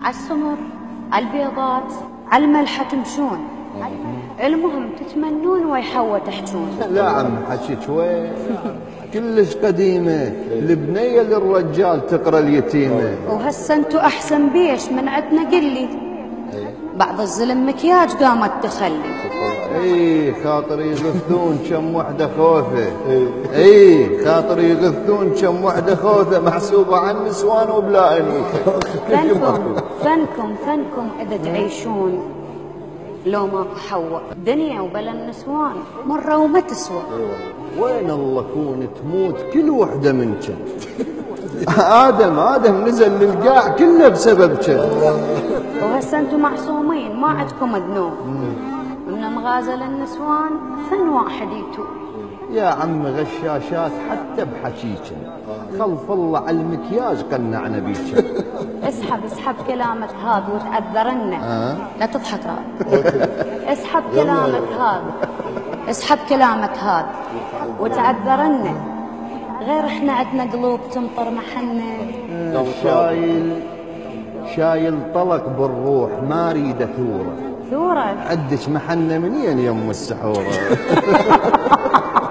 على السمر، على البيضات، على الملحة تمشون. المهم تتمنون ويحوى تحجون. لا عم حكيك وين كلش قديمة، البنية للرجال تقرا اليتيمة. وهسه انتو احسن بيش من عندنا قلي. بعض الظلم مكياج قامت تخلي. اي خاطر يغثون كم وحده خوفه. اي خاطر يغثون كم وحده خوفه محسوبه عن النسوان وبلا انوثه. فنكم اذا تعيشون لو ماكو حوا دنيا وبلا النسوان مره وما تسوى. وين الله كون تموت كل وحده منكم. آدم نزل للقاع كله بسببك. وهسه انتم معصومين ما عندكم ذنوب. من مغازل النسوان فن واحد يتوب. يا عم غشاشات حتى بحكيك خلف الله على المكياج قنعنا بيك. اسحب كلامك هذا وتعذرنا. لا تضحك راد. اسحب كلامك هذا وتعذرنا. غير احنا عندنا قلوب تمطر محنة. شايل طلق بالروح ما اريد ثوره. ثوره عدك محنه منين يم السحوره.